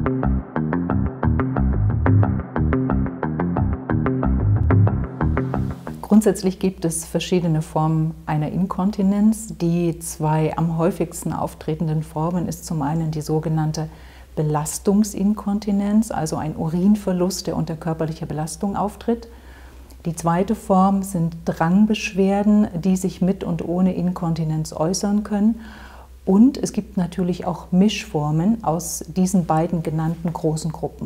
Grundsätzlich gibt es verschiedene Formen einer Inkontinenz. Die zwei am häufigsten auftretenden Formen ist zum einen die sogenannte Belastungsinkontinenz, also ein Urinverlust, der unter körperlicher Belastung auftritt. Die zweite Form sind Drangbeschwerden, die sich mit und ohne Inkontinenz äußern können. Und es gibt natürlich auch Mischformen aus diesen beiden genannten großen Gruppen.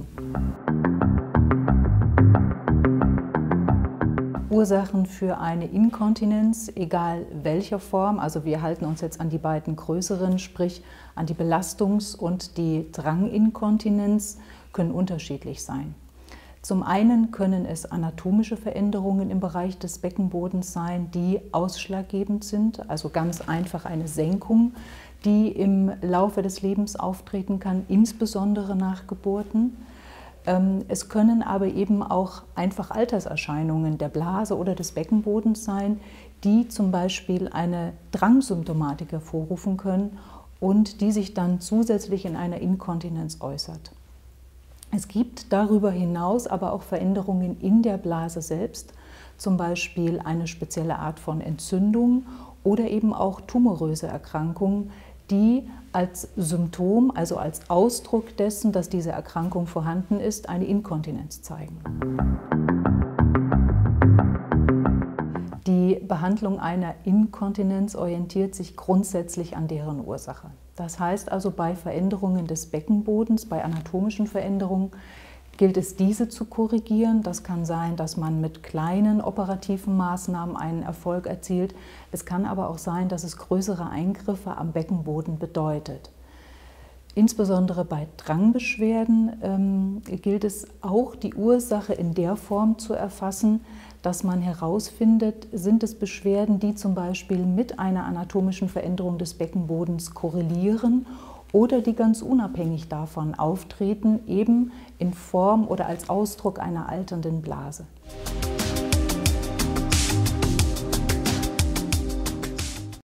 Ursachen für eine Inkontinenz, egal welcher Form, also wir halten uns jetzt an die beiden größeren, sprich an die Belastungs- und die Dranginkontinenz, können unterschiedlich sein. Zum einen können es anatomische Veränderungen im Bereich des Beckenbodens sein, die ausschlaggebend sind, also ganz einfach eine Senkung, die im Laufe des Lebens auftreten kann, insbesondere nach Geburten. Es können aber eben auch einfach Alterserscheinungen der Blase oder des Beckenbodens sein, die zum Beispiel eine Drangsymptomatik hervorrufen können und die sich dann zusätzlich in einer Inkontinenz äußert. Es gibt darüber hinaus aber auch Veränderungen in der Blase selbst, zum Beispiel eine spezielle Art von Entzündung oder eben auch tumoröse Erkrankungen, die als Symptom, also als Ausdruck dessen, dass diese Erkrankung vorhanden ist, eine Inkontinenz zeigen. Die Behandlung einer Inkontinenz orientiert sich grundsätzlich an deren Ursache. Das heißt also, bei Veränderungen des Beckenbodens, bei anatomischen Veränderungen, gilt es, diese zu korrigieren. Das kann sein, dass man mit kleinen operativen Maßnahmen einen Erfolg erzielt. Es kann aber auch sein, dass es größere Eingriffe am Beckenboden bedeutet. Insbesondere bei Drangbeschwerden gilt es auch, die Ursache in der Form zu erfassen, dass man herausfindet, sind es Beschwerden, die zum Beispiel mit einer anatomischen Veränderung des Beckenbodens korrelieren oder die ganz unabhängig davon auftreten, eben in Form oder als Ausdruck einer alternden Blase.